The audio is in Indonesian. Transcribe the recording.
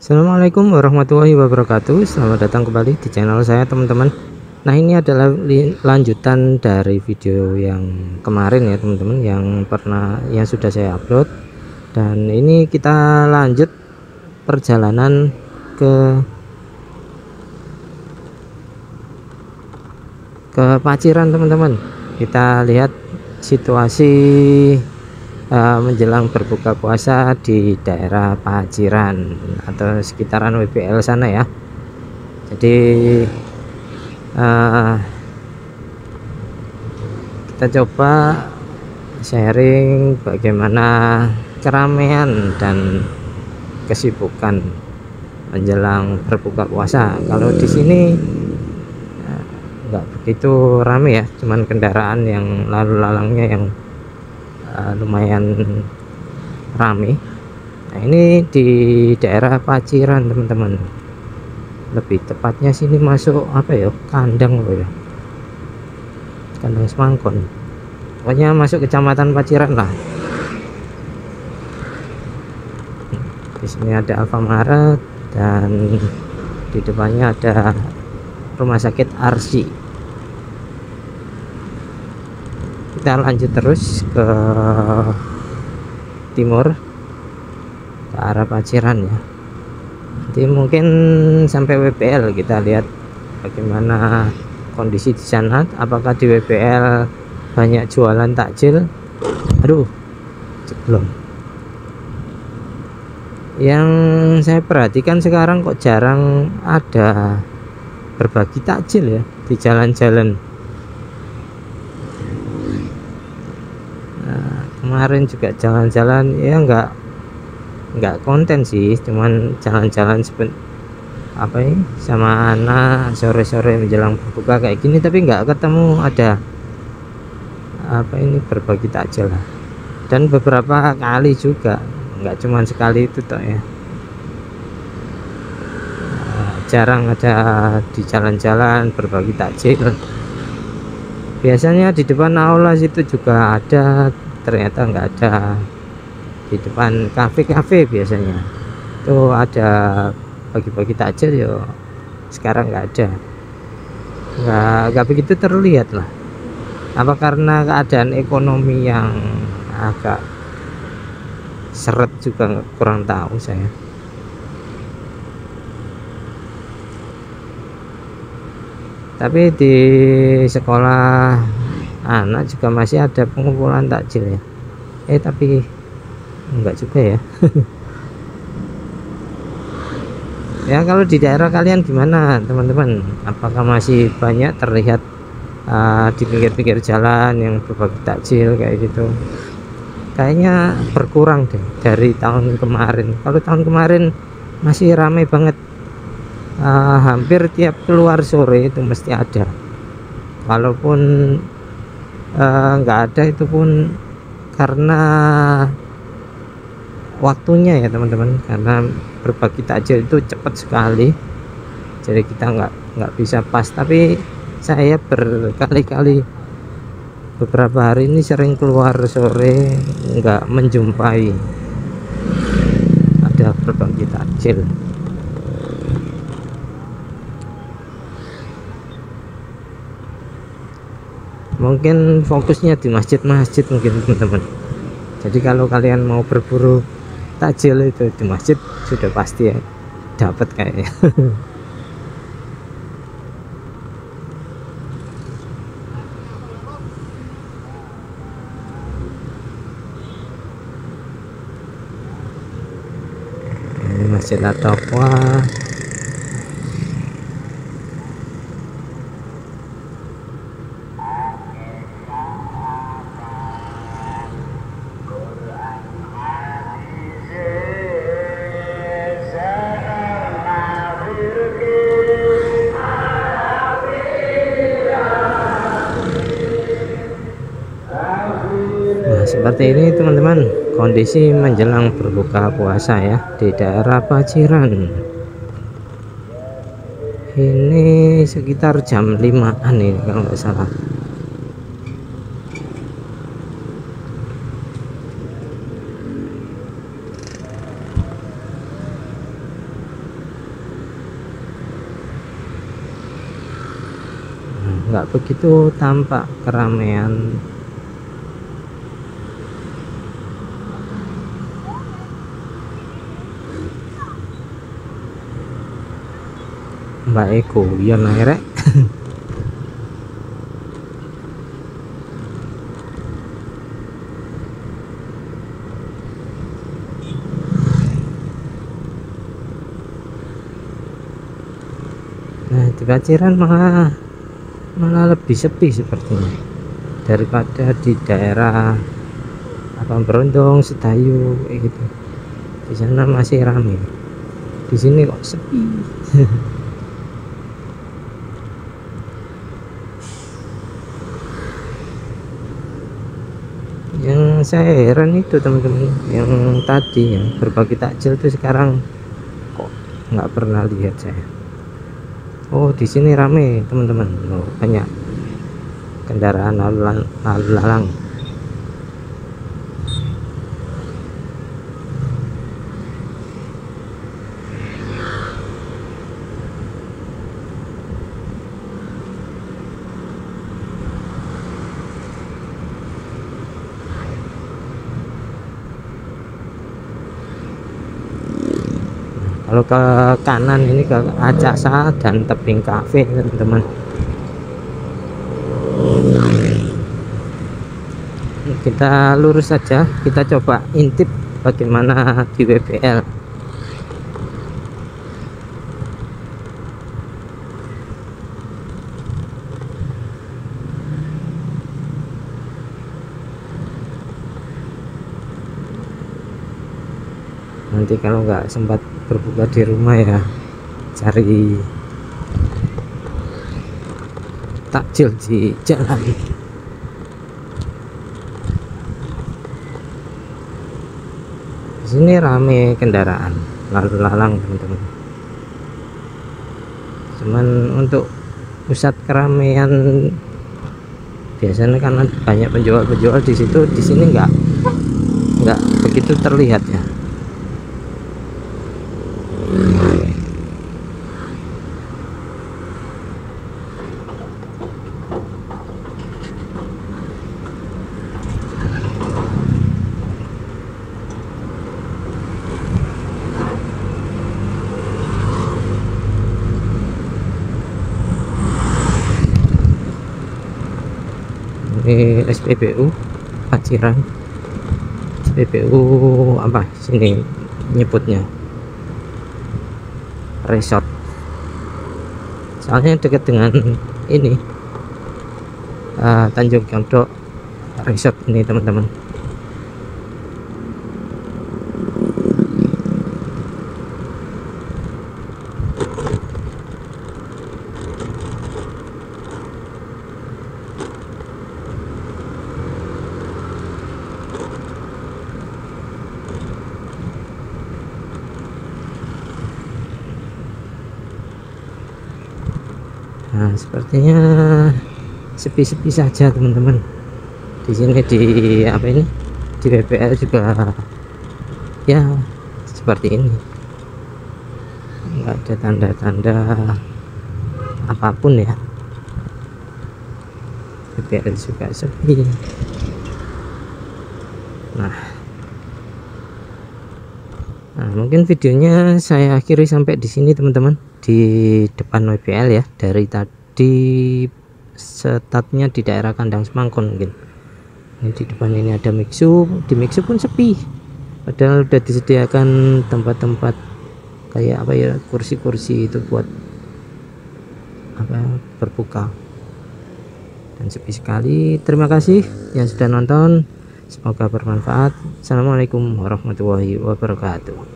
Assalamualaikum warahmatullahi wabarakatuh. Selamat datang kembali di channel saya, teman-teman. Nah, ini adalah lanjutan dari video yang kemarin ya, teman-teman, yang sudah saya upload. Dan ini kita lanjut perjalanan ke Paciran, teman-teman. Kita lihat situasi menjelang berbuka puasa di daerah Paciran atau sekitaran WBL sana ya. Jadi kita coba sharing bagaimana keramaian dan kesibukan menjelang berbuka puasa. Kalau di sini nggak begitu rame ya, cuman kendaraan yang lalu lalangnya yang lumayan rame. Nah, ini di daerah Paciran, teman-teman. Lebih tepatnya sini masuk apa ya, kandang apa ya, kandang semangkon, pokoknya masuk kecamatan Paciran lah. Di sini ada Alfamaret dan di depannya ada rumah sakit Arsi. Kita lanjut terus ke timur ke arah Paciran ya. Jadi mungkin sampai WBL kita lihat bagaimana kondisi di sana. Apakah di WBL banyak jualan takjil? Aduh, jeblok. Yang saya perhatikan sekarang kok jarang ada berbagi takjil ya di jalan-jalan. Kemarin juga jalan-jalan ya, nggak konten sih, cuman jalan-jalan apa ini sama anak sore-sore menjelang berbuka kayak gini, tapi nggak ketemu ada apa ini berbagi takjil lah. Dan beberapa kali juga, nggak cuman sekali itu toh ya, jarang ada di jalan-jalan berbagi takjil. Biasanya di depan aula situ juga ada, ternyata nggak ada. Di depan kafe-kafe biasanya tuh ada bagi-bagi takjil yo, sekarang nggak ada, nggak begitu terlihat lah. Apa karena keadaan ekonomi yang agak seret juga, kurang tahu saya. Tapi di sekolah anak juga masih ada pengumpulan takjil ya. Tapi enggak juga ya. Ya, kalau di daerah kalian gimana, teman-teman? Apakah masih banyak terlihat di pinggir-pinggir jalan yang berbagi takjil kayak gitu? Kayaknya berkurang deh dari tahun kemarin. Kalau tahun kemarin masih ramai banget. Hampir tiap keluar sore itu mesti ada. Kalaupun nggak ada, itu pun karena waktunya ya, teman-teman, karena berbagi takjil itu cepat sekali, jadi kita nggak bisa pas. Tapi saya berkali-kali beberapa hari ini sering keluar sore, nggak menjumpai ada berbagi takjil. Mungkin fokusnya di masjid-masjid mungkin, teman-teman. Jadi kalau kalian mau berburu takjil itu di masjid sudah pasti ya dapat kayaknya. Ini Masjid At-Taqwa. Seperti ini, teman-teman, kondisi menjelang berbuka puasa ya di daerah Paciran. Ini sekitar jam 5-an ini kalau nggak salah. nggak begitu tampak keramaian. Mbak Eko ya naik. Nah di Paciran malah lebih sepi sepertinya daripada di daerah apa Berondong, Sedayu kayak gitu. Di sana masih ramai, di sini kok sepi. Yang saya heran itu teman-teman, yang tadi yang berbagi takjil tuh sekarang kok nggak pernah lihat saya. Oh di sini rame teman-teman, oh, banyak kendaraan lalu lalang. Kalau ke kanan ini ke Acasa dan Tebing Cafe teman-teman. Kita lurus saja, kita coba intip bagaimana di WBL. Nanti kalau nggak sempat berbuka di rumah ya cari takjil di jalan. Di sini rame kendaraan lalu lalang teman-teman. Cuman untuk pusat keramaian biasanya karena banyak penjual-penjual di situ, di sini nggak begitu terlihat ya. Ini SPBU Paciran, SPBU apa sini nyebutnya resort, soalnya dekat dengan ini Tanjung Condok resort ini teman-teman. Nah, sepertinya sepi-sepi saja teman-teman. Di sini di apa ini di WBL juga ya seperti ini, nggak ada tanda-tanda apapun ya. WBL juga sepi. Nah, mungkin videonya saya akhiri sampai di sini teman-teman, di depan WBL ya. Dari tadi startnya di daerah Kandang Semangkon, mungkin ini di depan ini ada Mixu. Di Mixu pun sepi, padahal udah disediakan tempat-tempat kayak apa ya, kursi-kursi itu buat apa berbuka, dan sepi sekali. Terima kasih yang sudah nonton, semoga bermanfaat. Assalamualaikum warahmatullahi wabarakatuh.